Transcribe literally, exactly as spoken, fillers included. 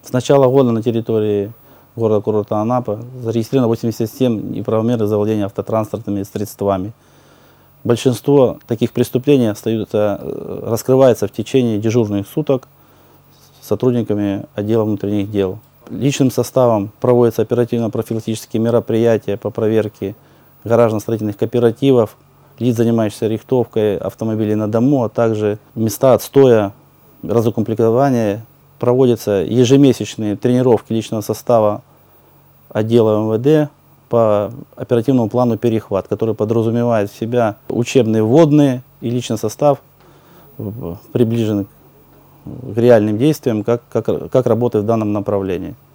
С начала года на территории города-курорта Анапы зарегистрировано восемьдесят семь неправомерных завладений автотранспортными средствами. Большинство таких преступлений остаются, раскрывается в течение дежурных суток сотрудниками отдела внутренних дел. Личным составом проводятся оперативно-профилактические мероприятия по проверке гаражно-строительных кооперативов, лиц, занимающихся рихтовкой автомобилей на дому, а также места отстоя, разукомплектования. Проводятся ежемесячные тренировки личного состава отдела эм вэ дэ по оперативному плану «Перехват», который подразумевает в себя учебные вводные, и личный состав приближен к реальным действиям, как, как, как работает в данном направлении.